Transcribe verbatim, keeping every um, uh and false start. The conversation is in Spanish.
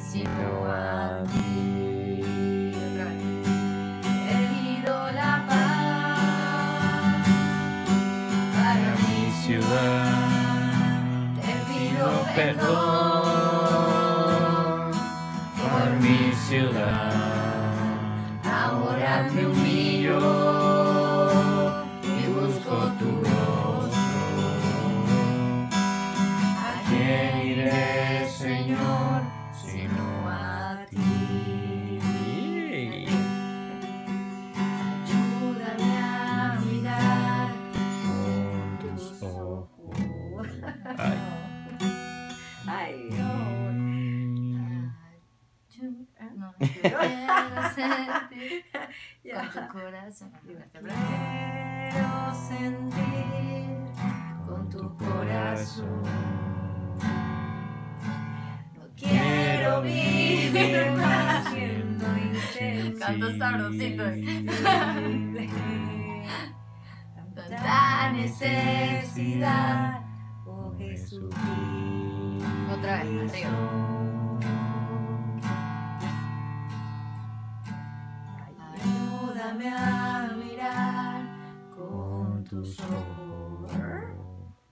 sino a ti. Otra vez. He pedido la paz para mi Ciudad, Te pido perdón por mi ciudad. Ahora me humillo y busco tu rostro. ¿A quién iré, Señor, sino a ti? Ayúdame a mirar Con tus ojos. Ay. Ay, Mm. no. Quiero sentir Ya. con tu corazón. Quiero sentir con tu corazón. No quiero vivir más siendo insensible. Canto sabrosito. Tanta necesidad, oh Jesucristo. Otra vez, arriba. Ayúdame a mirar con tus ojos.